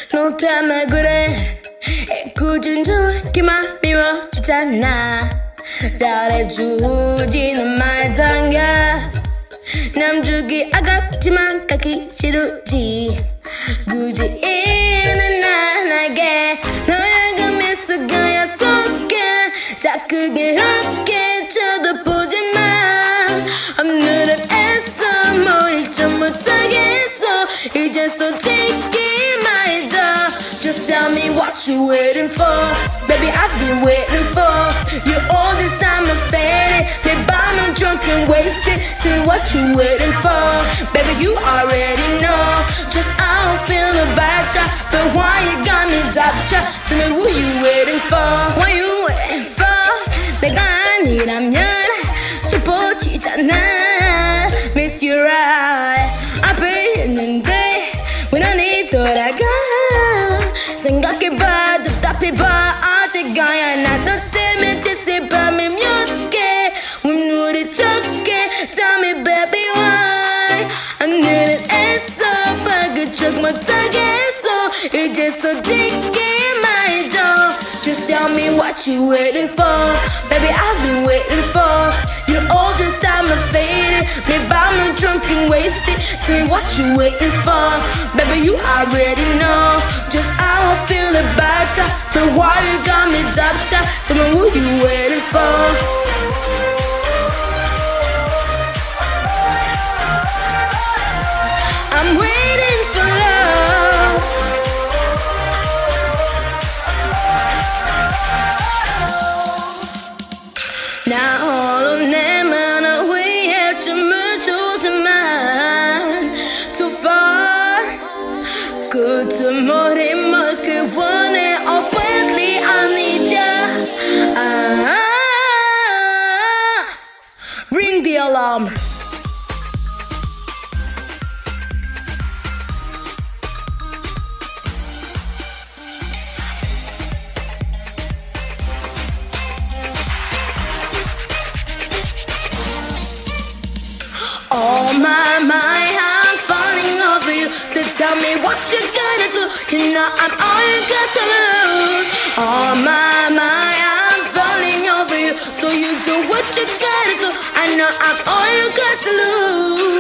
너 때문에 그래 꾸준 저기만 미워지잖아 잘해주지는 말던가 남주기 아깝지만 갖기 싫으지 굳이 이는 나에게 너의 그 미소가 속에 자꾸 그렇게 쳐다보지만 오늘은 애써 머리 좀 못하겠어 이제 솔직히 말해줘 Just tell me what you waiting for Baby I've been waiting for You all this time I'm faded 내 밤은 drunk and wasted Tell me what you waiting for Baby you already know Just how I feel about ya But why you got me doubt-ya Tell me who you waiting for What you waiting for 내가 아니라면 슬퍼지잖아 Miss you right 앞에 있는데 왜 너니 돌아가 생각해봐 답답해봐 어제가야 나 너 때문에 지새 밤에 몇 개 눈물이 적게 Tell me baby why 오늘은 애써 바그적 못하겠어 이제 솔직히 말해줘 Just tell me what you waiting for Baby I've been waiting for You all this time I'm faded 내 밤은 drunk and wasted Tell me what you waiting for Baby you already know Just how I feel about ya But why you got me doubt-ya Tell me who you waiting for I'm waiting for love 나 홀로 내 맘을 위해 춤을 추지만 Too far 끝은 머리 먹기 원해 Oh badly I need ya Ring the alarm Oh my, I'm falling over you So tell me what you gonna do You know I'm all you got to lose Oh my, I'm falling over you So you do what you gotta do I know I'm all you got to lose